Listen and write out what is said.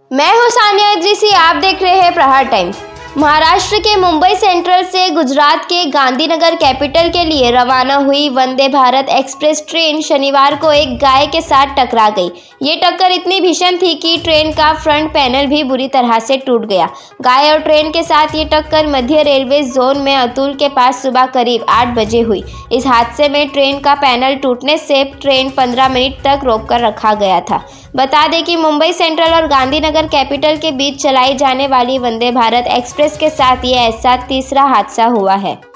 मैं हूं सानिया इद्रिसी, आप देख रहे हैं प्रहार टाइम्स। महाराष्ट्र के मुंबई सेंट्रल से गुजरात के गांधीनगर कैपिटल के लिए रवाना हुई वंदे भारत एक्सप्रेस ट्रेन शनिवार को एक गाय के साथ टकरा गई। ये टक्कर इतनी भीषण थी कि ट्रेन का फ्रंट पैनल भी बुरी तरह से टूट गया। गाय और ट्रेन के साथ ये टक्कर मध्य रेलवे जोन में अतुल के पास सुबह करीब 8 बजे हुई। इस हादसे में ट्रेन का पैनल टूटने से ट्रेन 15 मिनट तक रोककर रखा गया था। बता दें कि मुंबई सेंट्रल और गांधीनगर कैपिटल के बीच चलाई जाने वाली वंदे भारत एक्सप्रेस के साथ ये ऐसा तीसरा हादसा हुआ है।